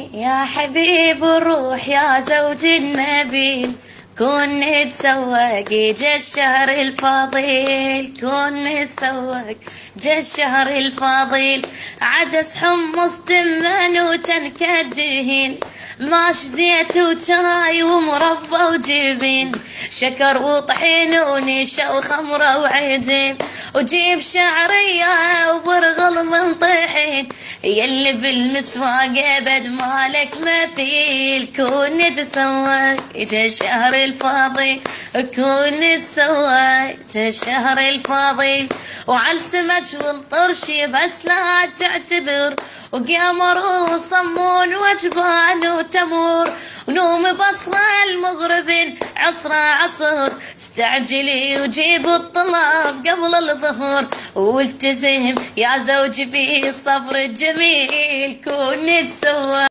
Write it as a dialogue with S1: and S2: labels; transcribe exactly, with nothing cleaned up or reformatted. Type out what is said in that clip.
S1: يا حبيب الروح يا زوج النبيل، كون نتسوق جا الشهر الفضيل، كون نتسوق جا الشهر الفضيل. عدس حمص تمن وتنكدهن، ماش زيت وشاي ومربى وجبن، شكر وطحين ونشا وخمرة وعجين، وجيب شعرية وبرغل من طحين، يلي بالمسواق ابد مالك مثيل. كون نتسوق جا الشهر الفضيل، كون نتسوق جا الشهر الفضيل. وعلى السمك والطرش بس لا تعتذر، وقمر وصمون وجبان وتمور، ونوم بصرة المغرب عصرة عصر. استعجلي وجيب الطلب قبل الظهر، والتزم يا زوج بالصبر الجميل. كون نتسوق